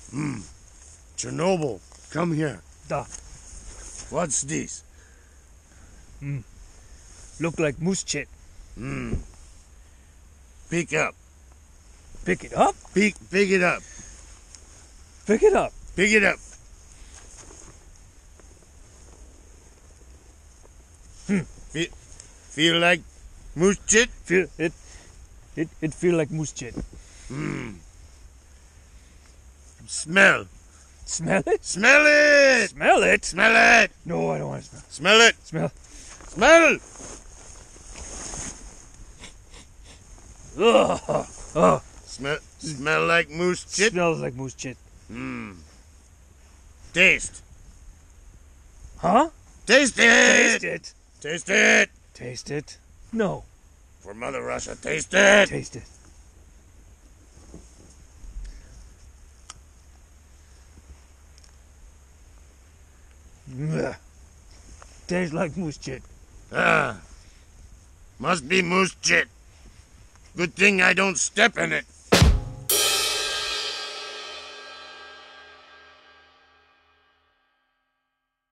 Chernobyl, come here. Da. What's this? Look like moose shit. Pick up. Pick it up? Pick it up. Pick it up. Pick it up. Feel like moose shit? It feel like moose shit. Smell. Smell it? Smell it! Smell it? Smell it! No, I don't want to smell. Smell it! Smell. Smell! Ugh. Oh, Smell like moose shit? smells like moose shit. Taste. Huh? Taste it! Taste it. Taste it! Taste it. No. For Mother Russia, taste it! Taste it. Ugh. Tastes like moose shit. Must be moose shit. Good thing I don't step in it.